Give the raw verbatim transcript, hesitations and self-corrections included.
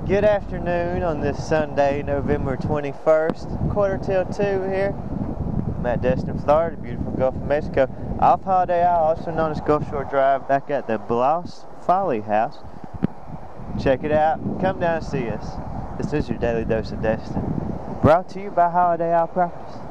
Good afternoon on this Sunday, November twenty-first, quarter till two here. I'm at Destin, Florida, beautiful Gulf of Mexico. Off Holiday Isle, also known as Gulf Shore Drive, back at the Bloss Folly House. Check it out. Come down and see us. This is your daily dose of Destin, brought to you by Holiday Isle Properties.